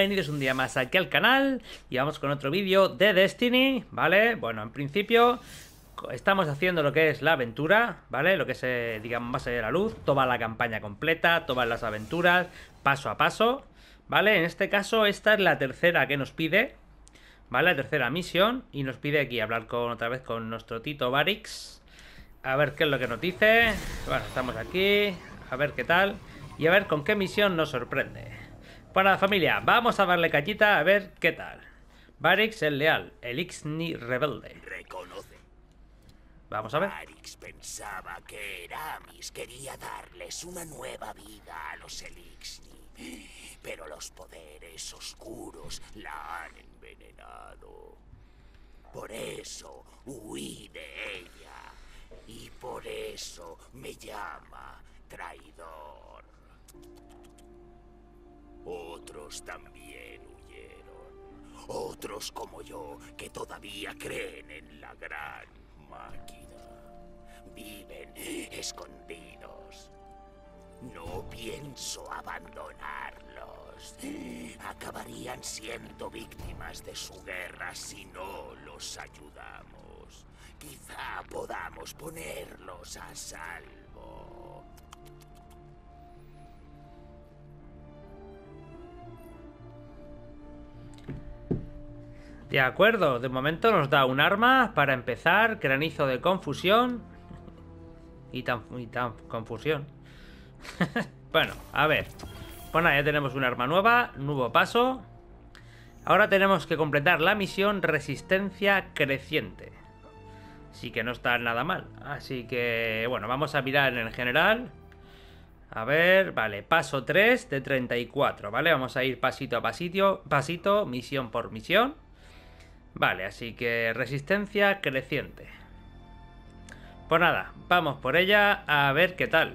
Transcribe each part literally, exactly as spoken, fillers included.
bienvenidos un día más aquí al canal y vamos con otro vídeo de Destiny, ¿vale? Bueno, en principio estamos haciendo lo que es la aventura, ¿vale? Lo que se, digamos, base de la luz, toda la campaña completa, todas las aventuras, paso a paso, ¿vale? En este caso esta es la tercera que nos pide, ¿vale? La tercera misión y nos pide aquí hablar con otra vez con nuestro Tito Barrix, a ver qué es lo que nos dice. Bueno, estamos aquí, a ver qué tal y a ver con qué misión nos sorprende. Para la familia, vamos a darle callita a ver qué tal. Barrix el leal, el Ixni rebelde. Reconoce. Vamos a ver. Barrix pensaba que Eramis quería darles una nueva vida a los Elixni, pero los poderes oscuros la han envenenado. Por eso huí de ella y por eso me llama traidor. Otros también huyeron. Otros como yo, que todavía creen en la gran máquina. Viven escondidos. No pienso abandonarlos. Acabarían siendo víctimas de su guerra si no los ayudamos. Quizá podamos ponerlos a salvo. De acuerdo, de momento nos da un arma para empezar, granizo de confusión. Y tan, y tan confusión. Bueno, a ver. Pues nada, ya tenemos un arma nueva, nuevo paso. Ahora tenemos que completar la misión Resistencia Creciente. Sí que no está nada mal. Así que, bueno, vamos a mirar en general. A ver, vale, paso tres de treinta y cuatro, ¿vale? Vamos a ir pasito a pasito, pasito, misión por misión. Vale, así que resistencia creciente. Pues nada, vamos por ella a ver qué tal.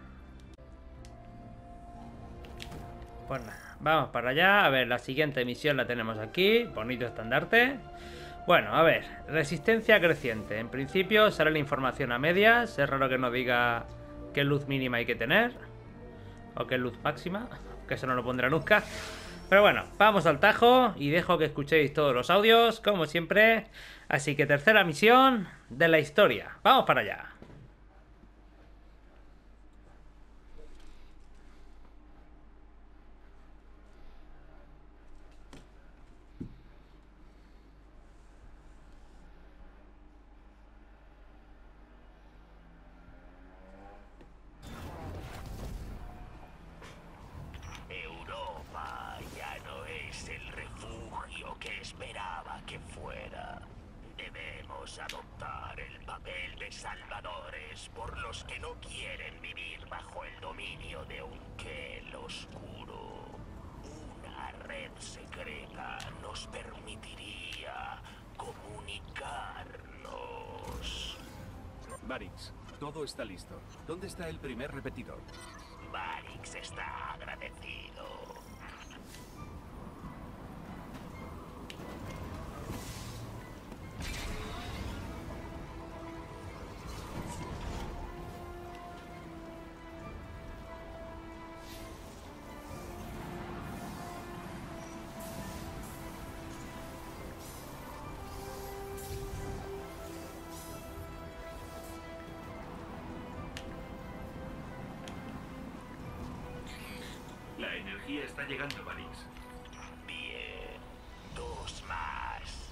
Pues nada, vamos para allá. A ver, la siguiente misión la tenemos aquí. Bonito estandarte. Bueno, a ver, resistencia creciente. En principio sale la información a medias. Es raro que no diga qué luz mínima hay que tener. O qué luz máxima. Que eso no lo pondrá nunca. Pero bueno, vamos al tajo y dejo que escuchéis todos los audios, como siempre. Así que tercera misión de la historia. ¡Vamos para allá! Europa ya no es el refugio que esperaba que fuera. Debemos adoptar el papel de salvadores por los que no quieren vivir bajo el dominio de un Kell oscuro. Una red secreta nos permitiría comunicarnos. Barrix, todo está listo. ¿Dónde está el primer repetidor? Barrix está agradecido. La energía está llegando, Barrix. Bien, dos más.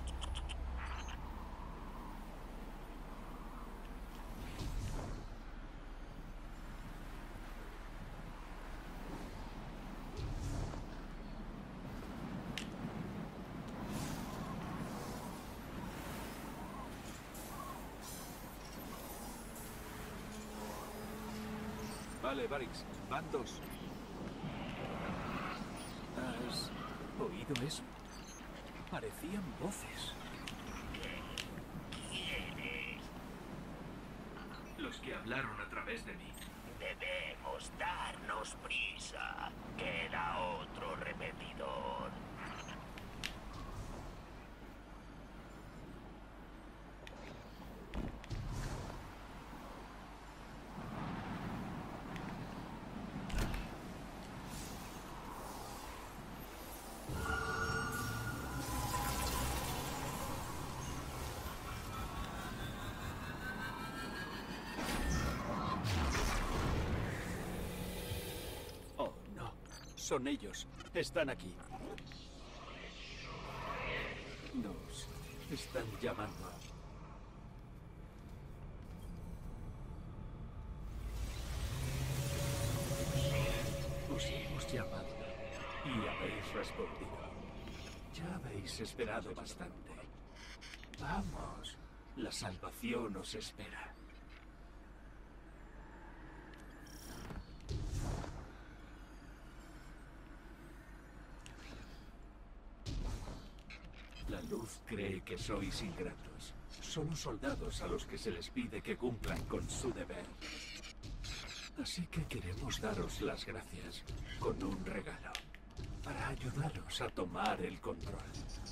Vale, Barrix, van dos. ¿Has oído eso? Parecían voces. ¿Quiénes? Los que hablaron a través de mí. Debemos darnos prisa. Queda otro repetidor. Son ellos. Están aquí. Nos están llamando. Os hemos llamado y habéis respondido. Ya habéis esperado bastante. Vamos, la salvación os espera. La luz cree que sois ingratos. Solo soldados a los que se les pide que cumplan con su deber. Así que queremos daros las gracias con un regalo para ayudaros a tomar el control.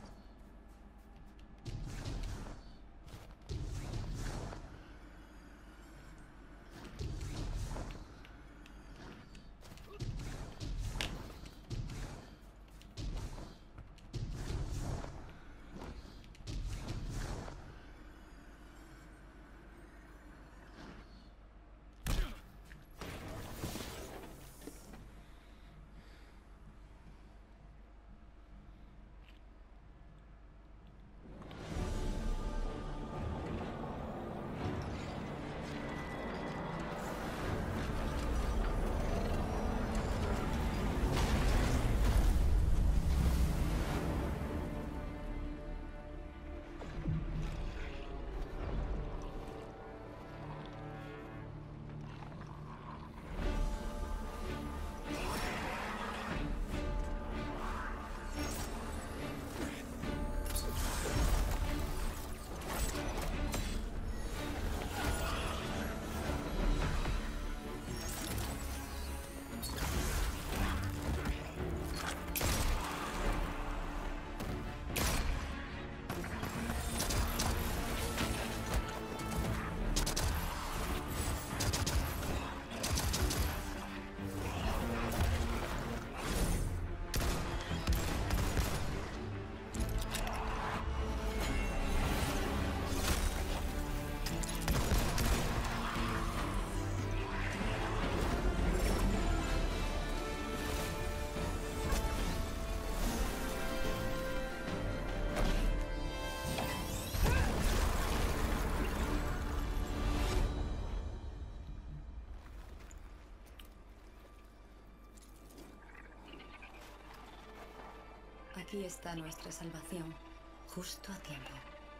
Aquí está nuestra salvación, justo a tiempo.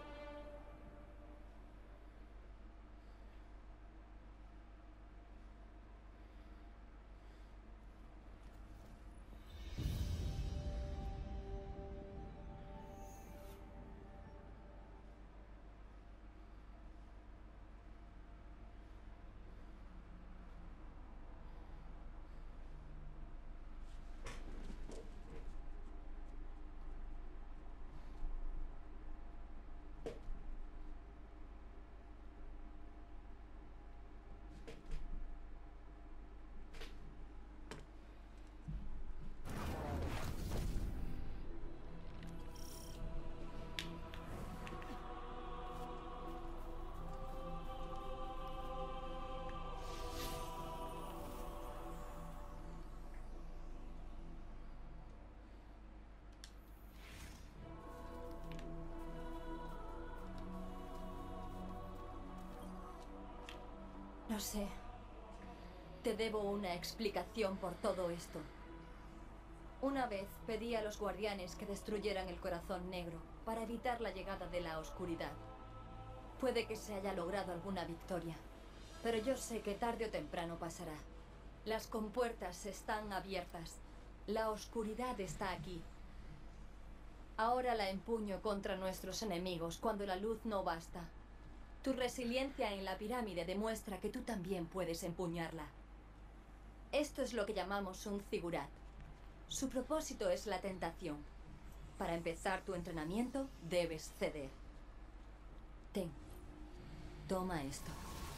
Lo sé. Te debo una explicación por todo esto. Una vez pedí a los guardianes que destruyeran el corazón negro para evitar la llegada de la oscuridad. Puede que se haya logrado alguna victoria, pero yo sé que tarde o temprano pasará. Las compuertas están abiertas. La oscuridad está aquí. Ahora la empuño contra nuestros enemigos cuando la luz no basta. Tu resiliencia en la pirámide demuestra que tú también puedes empuñarla. Esto es lo que llamamos un zigurat. Su propósito es la tentación. Para empezar tu entrenamiento, debes ceder. Ten. Toma esto.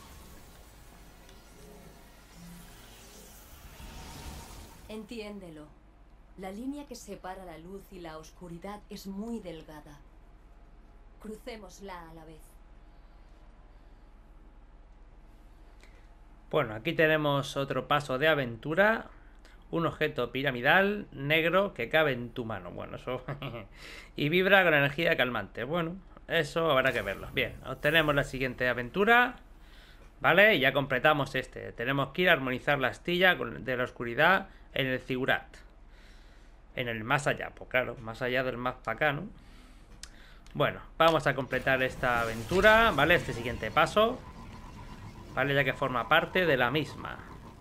Entiéndelo. La línea que separa la luz y la oscuridad es muy delgada. Crucémosla a la vez. Bueno, aquí tenemos otro paso de aventura. Un objeto piramidal negro que cabe en tu mano. Bueno, eso... y vibra con energía calmante. Bueno, eso habrá que verlo. Bien, obtenemos la siguiente aventura. Vale, y ya completamos este. Tenemos que ir a armonizar la astilla de la oscuridad en el Zigurat. En el más allá, pues claro, más allá del más para acá, ¿no? Bueno, vamos a completar esta aventura, ¿vale? Este siguiente paso, ¿vale? Ya que forma parte de la misma.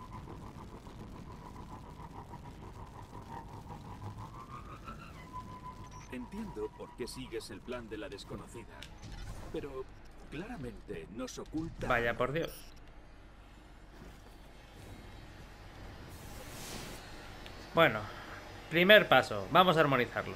Entiendo por qué sigues el plan de la desconocida, pero claramente nos oculta... Vaya por Dios. Bueno, primer paso, vamos a armonizarlo.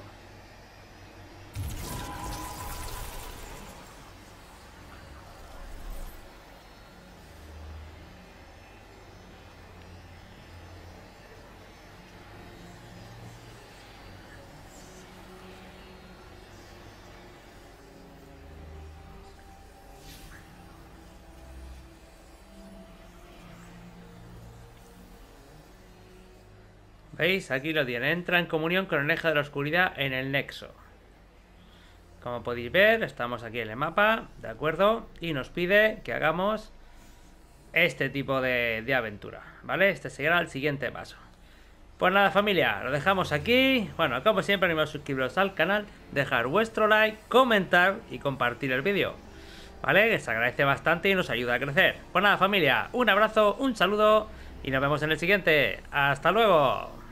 ¿Veis? Aquí lo tiene. Entra en comunión con el eje de la oscuridad en el nexo. Como podéis ver, estamos aquí en el mapa, ¿de acuerdo? Y nos pide que hagamos este tipo de, de aventura, ¿vale? Este será el siguiente paso. Pues nada, familia, lo dejamos aquí. Bueno, como siempre, animaos a suscribiros al canal, dejar vuestro like, comentar y compartir el vídeo, ¿vale? Que se agradece bastante y nos ayuda a crecer. Pues nada, familia, un abrazo, un saludo y nos vemos en el siguiente. ¡Hasta luego!